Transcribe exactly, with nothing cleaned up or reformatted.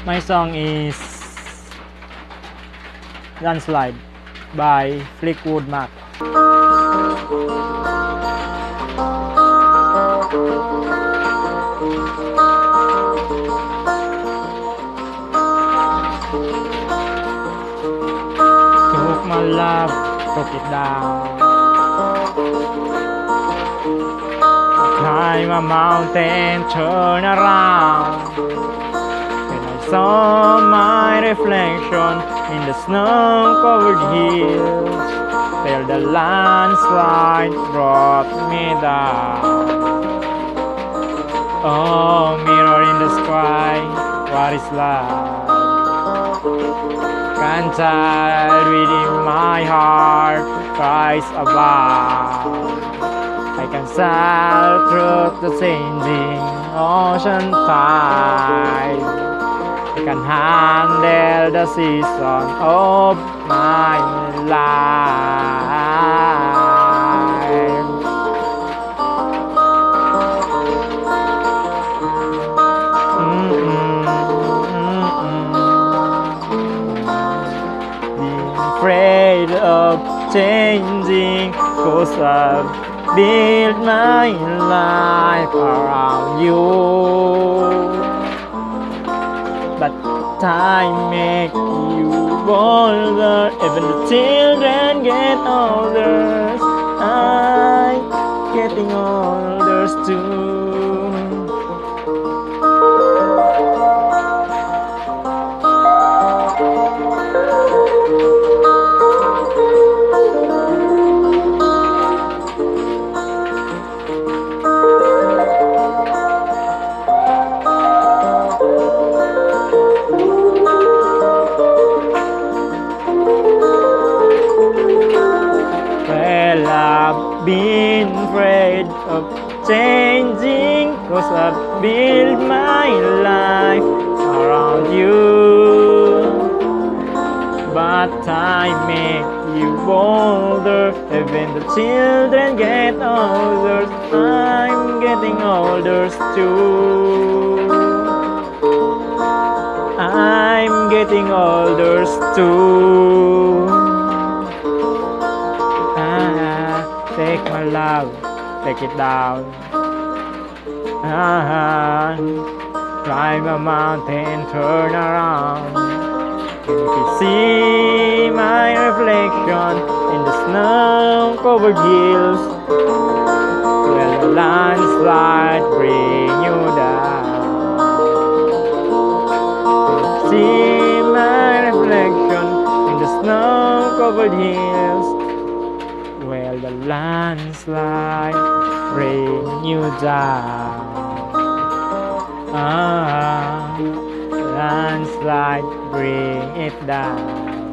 My song is Landslide by Fleetwood Mac. Took my love, took it down. Climb a mountain, turn around. And I saw my reflection in the snow-covered hills, till the landslide brought me down. Oh, mirror in the sky, what is love? Can't tell within my heart cries above. I can sail through the changing ocean tide. I can handle the season of my life. Mm-mm, mm-mm. Being afraid of changing, 'cause I've build my life around you. But time make you bolder, even the children get older. I'm getting older too. I've been afraid of changing, 'cause I've built my life around you. But time make you bolder, even the children get older. I'm getting older too. I'm getting older too. Take my love, take it down. Ah, climb a mountain, turn around. And if you see my reflection in the snow-covered hills, well, the landslide bring you down. See my reflection in the snow-covered hills, well, the landslide bring you down. Ah, landslide bring it down.